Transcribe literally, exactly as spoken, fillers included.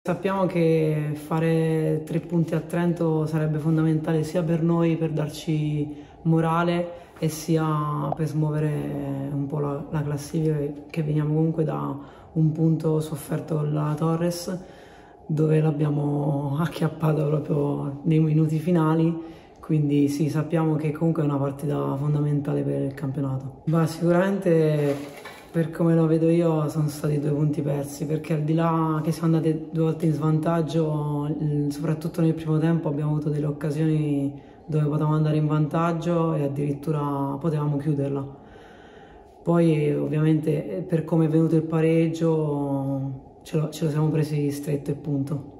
Sappiamo che fare tre punti a Trento sarebbe fondamentale sia per noi per darci morale e sia per smuovere un po' la, la classifica, che veniamo comunque da un punto sofferto con la Torres, dove l'abbiamo acchiappato proprio nei minuti finali. Quindi sì, sappiamo che comunque è una partita fondamentale per il campionato. Ma sicuramente, per come lo vedo io, sono stati due punti persi, perché al di là che siamo andati due volte in svantaggio, soprattutto nel primo tempo abbiamo avuto delle occasioni dove potevamo andare in vantaggio e addirittura potevamo chiuderla. Poi ovviamente per come è venuto il pareggio ce lo, ce lo siamo presi stretto e punto.